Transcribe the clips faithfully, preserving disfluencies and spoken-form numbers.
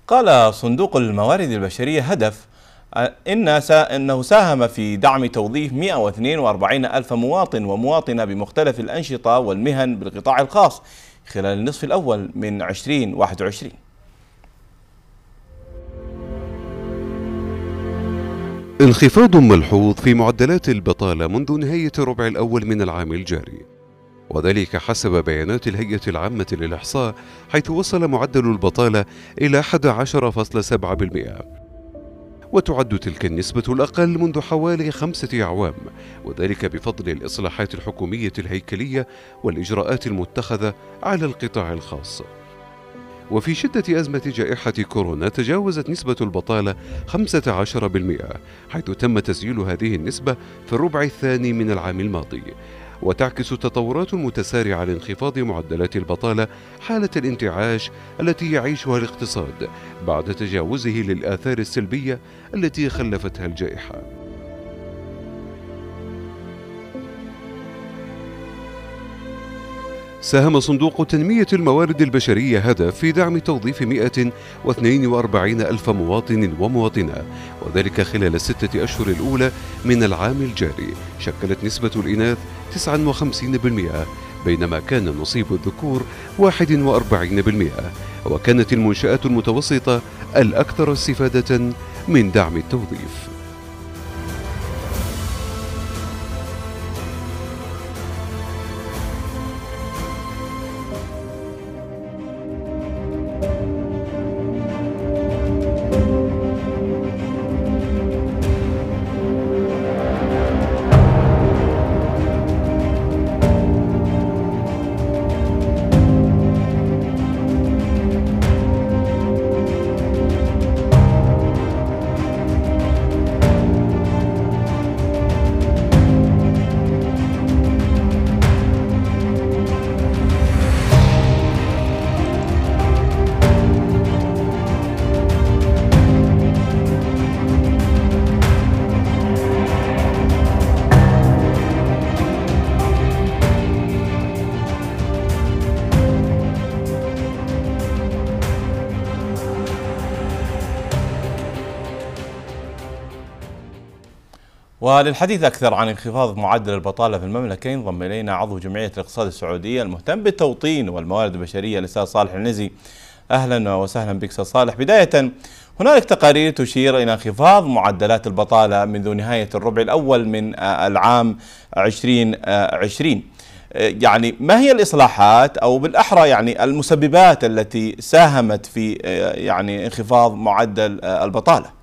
قال صندوق الموارد البشرية هدف إن أنه ساهم في دعم توظيف مئة واثنين وأربعين ألف مواطن ومواطنة بمختلف الأنشطة والمهن بالقطاع الخاص خلال النصف الأول من ألفين وواحد وعشرين. انخفاض ملحوظ في معدلات البطالة منذ نهاية الربع الأول من العام الجاري، وذلك حسب بيانات الهيئة العامة للإحصاء، حيث وصل معدل البطالة إلى أحد عشر فاصلة سبعة بالمئة، وتعد تلك النسبة الأقل منذ حوالي خمسة أعوام، وذلك بفضل الإصلاحات الحكومية الهيكلية والإجراءات المتخذة على القطاع الخاص. وفي شدة أزمة جائحة كورونا تجاوزت نسبة البطالة خمسة عشر بالمئة، حيث تم تسجيل هذه النسبة في الربع الثاني من العام الماضي، وتعكس التطورات المتسارعة لانخفاض معدلات البطالة حالة الانتعاش التي يعيشها الاقتصاد بعد تجاوزه للآثار السلبية التي خلفتها الجائحة. ساهم صندوق تنمية الموارد البشرية هدف في دعم توظيف مئة واثنين وأربعين ألف مواطن ومواطنة، وذلك خلال الستة أشهر الأولى من العام الجاري. شكلت نسبة الإناث تسعة وخمسين بالمئة، بينما كان نصيب الذكور واحد وأربعين بالمئة، وكانت المنشآت المتوسطة الأكثر استفادة من دعم التوظيف. وللحديث أكثر عن انخفاض معدل البطالة في المملكة ينضم إلينا عضو جمعية الاقتصاد السعودية المهتم بالتوطين والموارد البشرية الأستاذ صالح النزي. أهلا وسهلا بك أستاذ صالح. بداية، هنالك تقارير تشير إلى انخفاض معدلات البطالة منذ نهاية الربع الأول من العام ألفين وعشرين، يعني ما هي الإصلاحات أو بالأحرى يعني المسببات التي ساهمت في يعني انخفاض معدل البطالة؟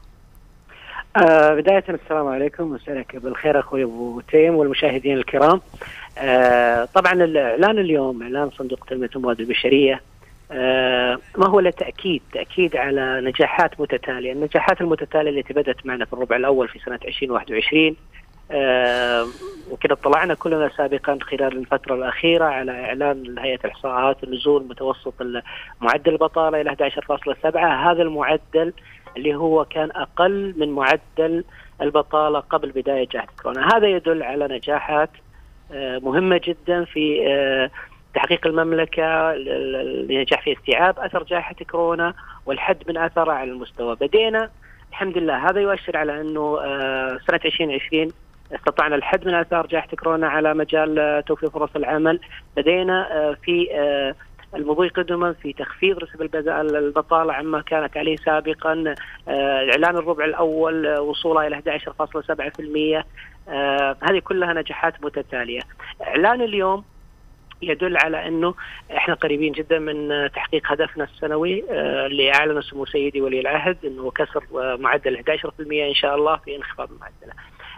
آه بداية السلام عليكم، مساك بالخير أخوي أبو تيم والمشاهدين الكرام. آه طبعا الإعلان اليوم، إعلان صندوق تنمية الموارد البشرية، آه ما هو لتأكيد تأكيد على نجاحات متتالية. النجاحات المتتالية التي بدأت معنا في الربع الأول في سنة ألفين وواحد وعشرين، آه وكذا اطلعنا كلنا سابقا خلال الفترة الأخيرة على إعلان هيئة الإحصاءات نزول متوسط معدل البطالة إلى أحد عشر فاصلة سبعة. هذا المعدل اللي هو كان أقل من معدل البطالة قبل بداية جائحة كورونا. هذا يدل على نجاحات مهمة جدا في تحقيق المملكة لنجاح في استيعاب أثر جائحة كورونا والحد من أثرها على المستوى. بدينا الحمد لله، هذا يؤشر على أنه سنة ألفين وعشرين استطعنا الحد من آثار جائحة كورونا على مجال توفير فرص العمل. بدينا في المضي قدما في تخفيض نسب البطالة عما كانت عليه سابقا. إعلان الربع الأول وصولها إلى أحد عشر فاصلة سبعة بالمئة. هذه كلها نجاحات متتالية. إعلان اليوم يدل على أنه إحنا قريبين جدا من تحقيق هدفنا السنوي اللي أعلن سمو سيدي ولي العهد أنه كسر معدل أحد عشر بالمئة إن شاء الله في انخفاض المعدلة.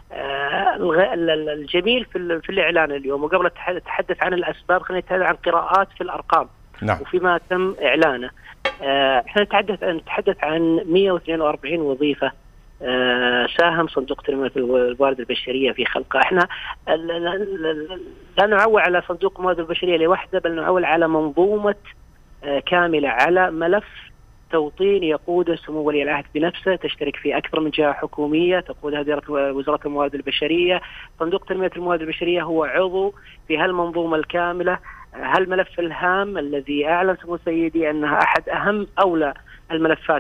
الجميل في الإعلان اليوم، وقبل أتحدث عن الأسباب خلينا نتحدث عن قراءات في الأرقام. نعم. وفيما تم إعلانه، احنا نتحدث نتحدث عن مئة واثنين وأربعين وظيفة ساهم صندوق تنمية الموارد البشرية في خلقها. احنا لا نعول على صندوق الموارد البشرية لوحده، بل نعول على منظومة كاملة، على ملف توطين يقوده سمو ولي العهد بنفسه، تشترك فيه أكثر من جهة حكومية تقودها وزارة الموارد البشرية. صندوق تنمية الموارد البشرية هو عضو في هالمنظومة الكاملة. هالملف الهام الذي أعلن سمو سيدي أنها أحد أهم أولى الملفات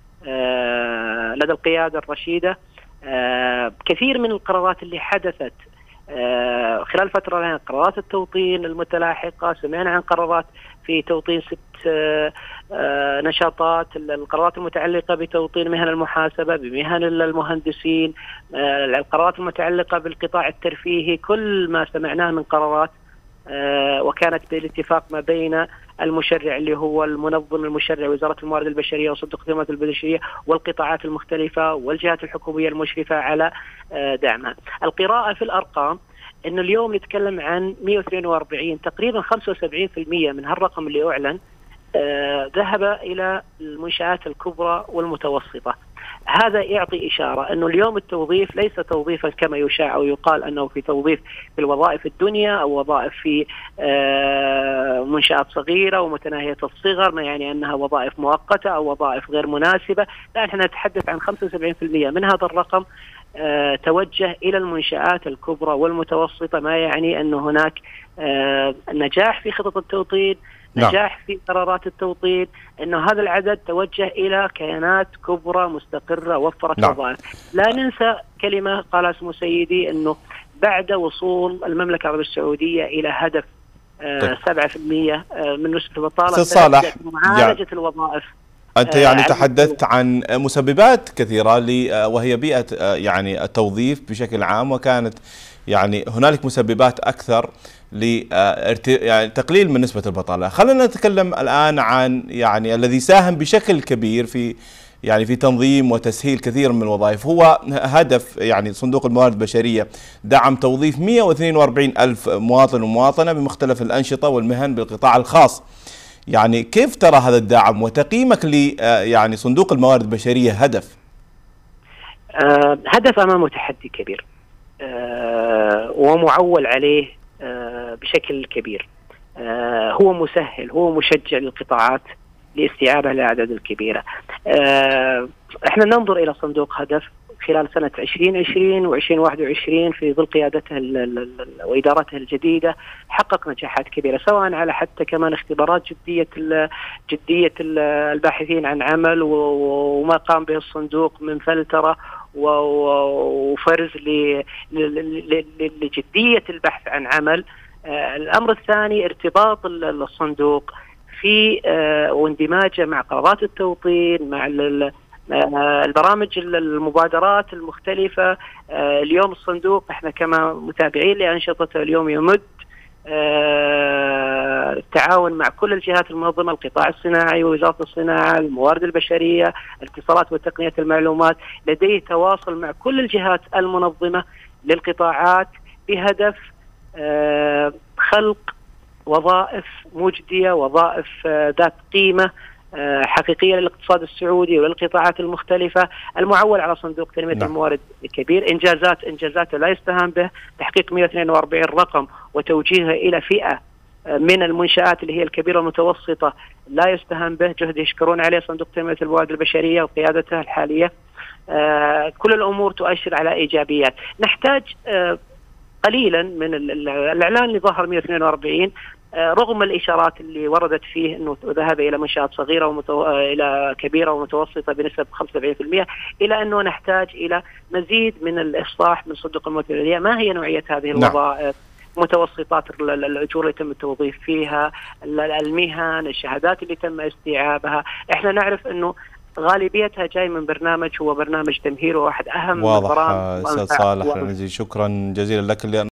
لدى القيادة الرشيدة. كثير من القرارات اللي حدثت خلال الفترة الآن، قرارات التوطين المتلاحقة، سمعنا عن قرارات في توطين ست نشاطات، القرارات المتعلقة بتوطين مهن المحاسبة، بمهن المهندسين، القرارات المتعلقة بالقطاع الترفيهي، كل ما سمعناه من قرارات وكانت بالاتفاق ما بين المشرع اللي هو المنظم المشرع وزارة الموارد البشرية وصندوق الخدمات البشرية والقطاعات المختلفة والجهات الحكومية المشرفة على دعمها. القراءة في الأرقام إنه اليوم نتكلم عن مئة واثنين وأربعين، تقريبا خمسة وسبعين بالمئة من هالرقم اللي أعلن ذهب إلى المنشآت الكبرى والمتوسطة. هذا يعطي إشارة أنه اليوم التوظيف ليس توظيفا كما يشاع أو يقال أنه في توظيف في الوظائف الدنيا أو وظائف في منشآت صغيرة ومتناهية الصغر، ما يعني أنها وظائف مؤقتة أو وظائف غير مناسبة. لا، نحن نتحدث عن خمسة وسبعين بالمئة من هذا الرقم توجه إلى المنشآت الكبرى والمتوسطة، ما يعني أن هناك نجاح في خطط التوطين، نجاح في قرارات التوطين، انه هذا العدد توجه الى كيانات كبرى مستقره وفرت وظائف. لا ننسى كلمه قالها سمو سيدي انه بعد وصول المملكه العربيه السعوديه الى هدف آه سبعة بالمئة من نسبه البطاله، صالح معالجه يعني الوظائف. أنت يعني تحدثت عن مسببات كثيرة وهي بيئة يعني التوظيف بشكل عام، وكانت يعني هنالك مسببات أكثر لتقليل من نسبة البطالة. خلينا نتكلم الآن عن يعني الذي ساهم بشكل كبير في يعني في تنظيم وتسهيل كثير من الوظائف، هو هدف يعني صندوق الموارد البشرية دعم توظيف مئة واثنين وأربعين ألف مواطن ومواطنة بمختلف الأنشطة والمهن بالقطاع الخاص. يعني كيف ترى هذا الدعم وتقييمك ل يعني صندوق الموارد البشرية هدف؟ أه هدف أمامه تحدي كبير أه ومعول عليه أه بشكل كبير. أه هو مسهل، هو مشجع للقطاعات لاستيعابها الأعداد الكبيرة. أه احنا ننظر إلى صندوق هدف خلال سنة عشرين عشرين وعشرين واحد وعشرين في ظل قيادته وإدارته الجديدة حقق نجاحات كبيرة، سواء على حتى كمان اختبارات جدية جدية الباحثين عن عمل وما قام به الصندوق من فلترة وفرز لجدية البحث عن عمل. الأمر الثاني ارتباط الصندوق في واندماجه مع قرارات التوطين، مع البرامج المبادرات المختلفة. اليوم الصندوق احنا كما متابعين لأنشطته اليوم يمد التعاون مع كل الجهات المنظمة، القطاع الصناعي ووزارة الصناعة، الموارد البشرية، الاتصالات وتقنية المعلومات، لديه تواصل مع كل الجهات المنظمة للقطاعات بهدف خلق وظائف مجدية، وظائف ذات قيمة حقيقية للاقتصاد السعودي وللقطاعات المختلفة. المعول على صندوق تنمية نعم. الموارد كبير، إنجازات إنجازاته لا يستهان به، تحقيق مئة واثنين وأربعين رقم وتوجيهه إلى فئة من المنشآت اللي هي الكبيرة والمتوسطة لا يستهان به، جهد يشكرون عليه صندوق تنمية الموارد البشرية وقيادته الحالية. آه كل الأمور تؤشر على إيجابيات. نحتاج آه قليلا من الإعلان اللي ظهر مئة واثنين وأربعين رغم الإشارات اللي وردت فيه أنه ذهب إلى منشآت صغيرة ومتو... إلى كبيرة ومتوسطة بنسبة خمسة وسبعين بالمئة، إلى أنه نحتاج إلى مزيد من الإصلاح من صندوق الموارد البشرية. ما هي نوعية هذه الوظائف؟ متوسطات الأجور اللي تم التوظيف فيها، المهن، الشهادات اللي تم استيعابها. إحنا نعرف أنه غالبيتها جاي من برنامج هو برنامج تمهير، وواحد أهم واضح. أستاذ صالح العنزي، شكرا جزيلا لك.